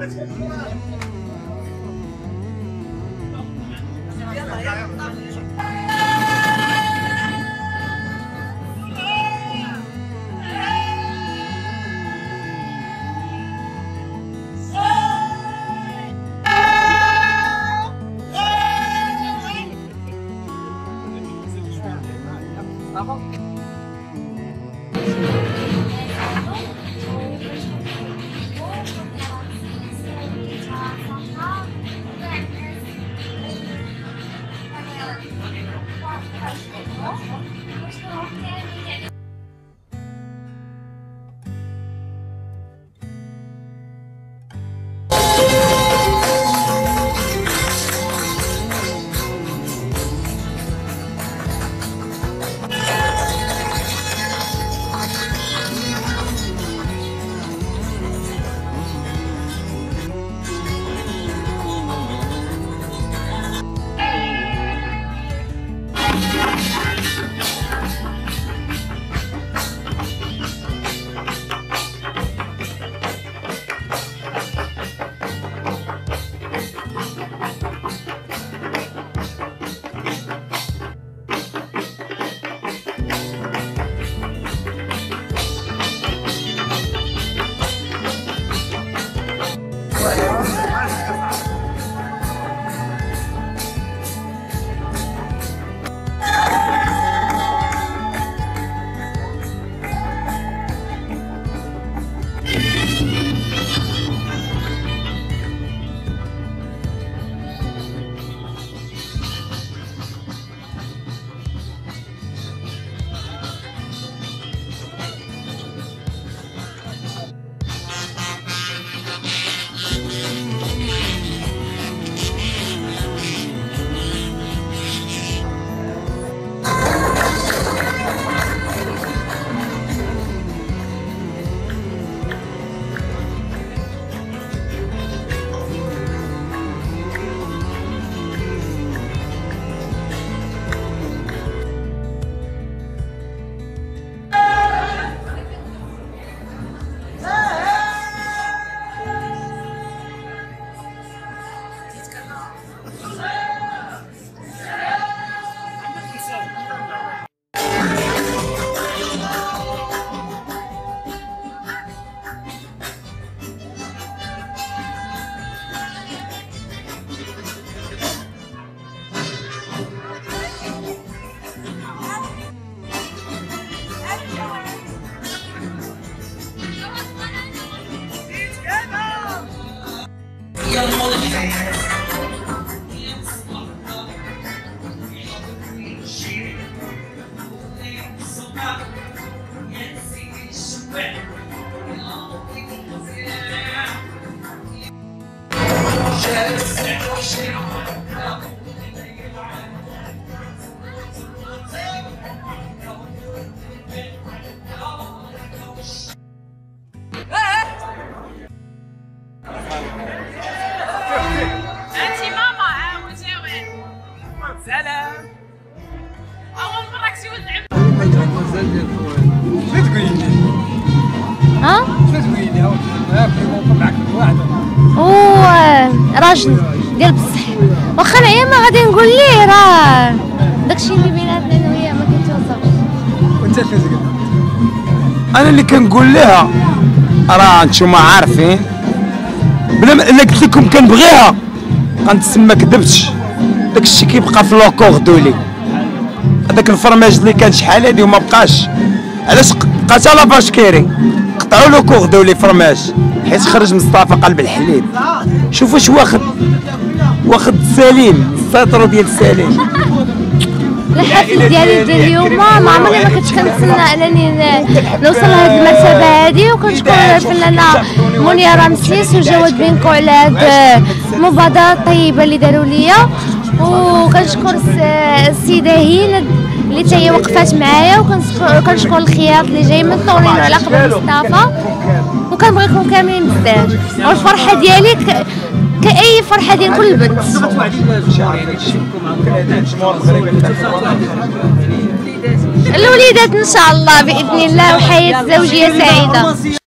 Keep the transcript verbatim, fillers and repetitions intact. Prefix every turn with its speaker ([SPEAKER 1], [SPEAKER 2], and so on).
[SPEAKER 1] سلام. أول مرة كتوزع.
[SPEAKER 2] شنو تقولي لي؟
[SPEAKER 3] ها؟
[SPEAKER 2] شنو تقولي لي؟ هاك معك واحد.
[SPEAKER 3] اوه راجل ديال بصح واخا نعيا ما غادي نقول ليه راه داكشي اللي بيناتنا انا وياه ما كيتوصفش.
[SPEAKER 2] وانت فاش قلت؟
[SPEAKER 4] انا اللي كنقول لها راه نتوما عارفين بلا ما الا قلت لكم كنبغيها غنتسمى كذبتش. داكشي كيبقى في لوكور دولي. هذاك الفرماج اللي كان شحال هادي وما بقاش، علاش بقات لا باشكيري؟ قطعوا لو كور دولي فرماج حيت خرج مصطفى قلب الحليب. شوف واش واخد واخد سليم السيطرو ديال سليم.
[SPEAKER 3] الحفل ديالي ديال اليوم ما عمرني ما كنتش كنتسنى انني نوصل لهاد المرتبه هادي، وكنشكر الفنانه منيا رمسيس وجواد بينكو على هاد المبادره الطيبه اللي داروا ليا، وكنشكر السيده هند اللي حتى هي وقفات معايا، وكنشكر الخياط اللي جاي من طورين على قبل مصطفى، وكنبغيكم كاملين بزاف. والفرحه ديالي ك... كأي فرحه ديال كل بنت. الوليدات ان شاء الله باذن الله، وحياه زوجيه سعيده.